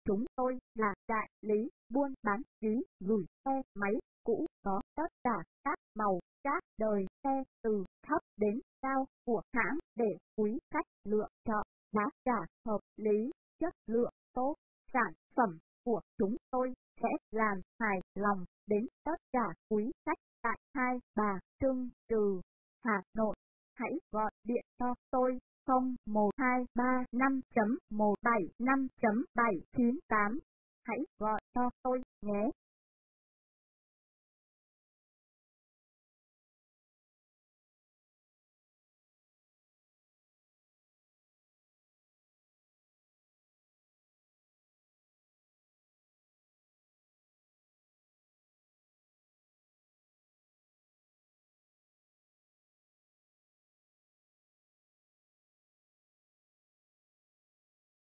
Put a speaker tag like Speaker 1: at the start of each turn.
Speaker 1: Chúng tôi là đại lý buôn bán ký gửi xe máy cũ, có tất cả các màu các đời xe từ thấp đến cao của hãng để quý khách lựa chọn. Giá cả hợp lý, chất lượng tốt, sản phẩm của chúng tôi sẽ làm hài lòng đến tất cả quý khách tại Hai Bà Trưng Trừ, Hà Nội. Hãy gọi điện cho tôi 01235.175.798. Hãy gọi cho tôi nhé.